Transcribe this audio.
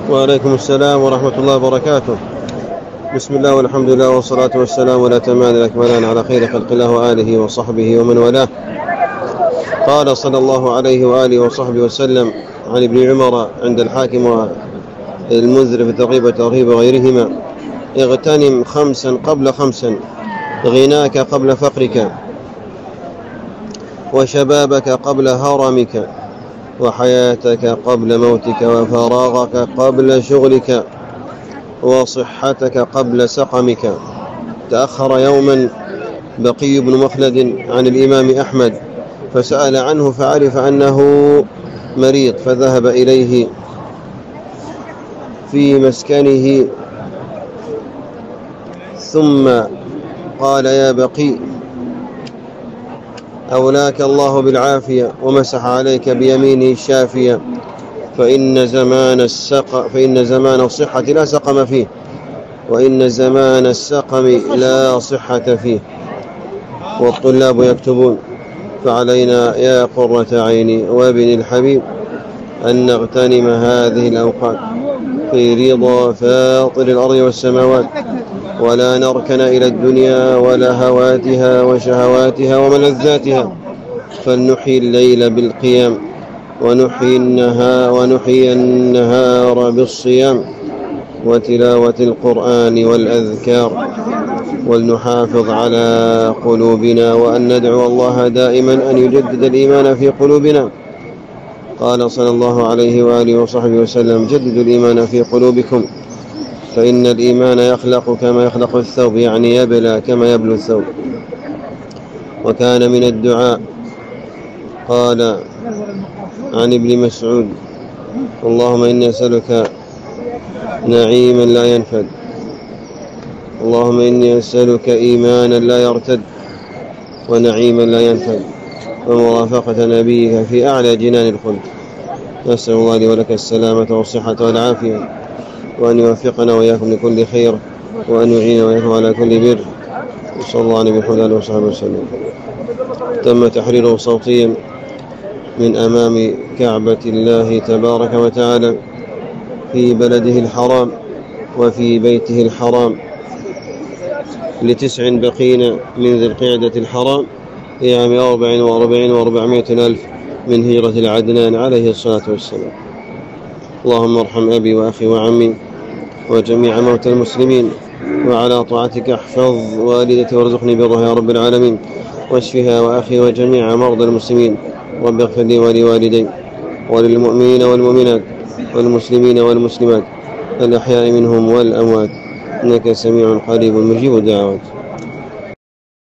وعليكم السلام ورحمة الله وبركاته. بسم الله والحمد لله والصلاة والسلام والأتمان الأكملان على خير خلق الله وآله وصحبه ومن والاه. قال صلى الله عليه وآله وصحبه وسلم عن ابن عمر عند الحاكم والمنذر في الترغيب والترهيب وغيرهما: اغتنم 5 قبل 5، غناك قبل فقرك، وشبابك قبل هرمك، وحياتك قبل موتك، وفراغك قبل شغلك، وصحتك قبل سقمك. تأخر يوما بقي بن مخلد عن الإمام أحمد فسأل عنه فعرف أنه مريض، فذهب إليه في مسكنه ثم قال: يا بقي، أولاك الله بالعافية ومسح عليك بيمينه الشافية، فإن زمان الصحة لا سقم فيه، وإن زمان السقم لا صحة فيه. والطلاب يكتبون، فعلينا يا قرة عيني وابن الحبيب أن نغتنم هذه الأوقات في رضا فاطر الأرض والسماوات، ولا نركن إلى الدنيا ولا هواتها وشهواتها وملذاتها، فلنحيي الليل بالقيام، ونحيي النهار بالصيام وتلاوة القرآن والأذكار، ولنحافظ على قلوبنا، وأن ندعو الله دائما أن يجدد الإيمان في قلوبنا. قال صلى الله عليه وآله وصحبه وسلم: جددوا الإيمان في قلوبكم، فإن الإيمان يخلق كما يخلق الثوب، يعني يبلى كما يبلو الثوب. وكان من الدعاء قال عن ابن مسعود: اللهم إني أسألك نعيما لا ينفد، اللهم إني أسألك إيمانا لا يرتد، ونعيما لا ينفد، ومرافقة نبيك في أعلى جنان الخلد. نسأل الله لي ولك السلامة والصحة والعافية، وأن يوفقنا وإياكم لكل خير، وأن يعين وإياكم على كل بر، وصلى الله عليه وآله وصحبه وسلم. تم تحريره صوتيا من أمام كعبة الله تبارك وتعالى في بلده الحرام وفي بيته الحرام ل9 بقين من ذي القعدة الحرام في عام 44 و400 ألف من هجرة العدنان عليه الصلاة والسلام. اللهم ارحم أبي وأخي وعمي وجميع موتى المسلمين، وعلى طاعتك احفظ والدتي وارزقني برها يا رب العالمين، واشفها وأخي وجميع مرضى المسلمين، رب اغفر لي ولوالدي وللمؤمنين والمؤمنات والمسلمين والمسلمات الأحياء منهم والأموات، إنك سميع قريب مجيب الدعوات.